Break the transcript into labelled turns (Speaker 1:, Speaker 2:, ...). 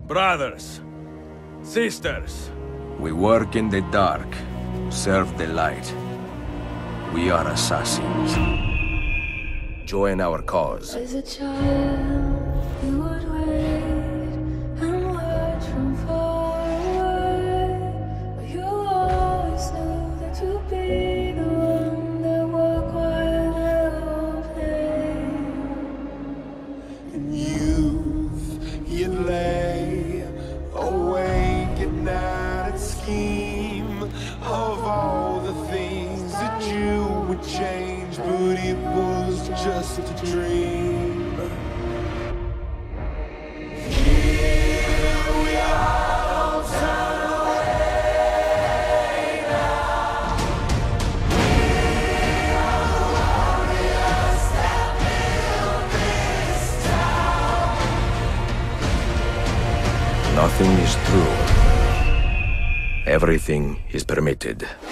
Speaker 1: Brothers, sisters.
Speaker 2: We work in the dark, serve the light. We are assassins. Join our cause.
Speaker 3: As a child, you would wait and watch from far away. But you always knew that you'd be the one that walked while they all play.
Speaker 4: In youth, you'd lay awake at night and scheme of all the things that you would change, but it was just a dream. Here we are, don't turn away now. We are the warriors that build this town.
Speaker 2: Nothing is true. Everything is permitted.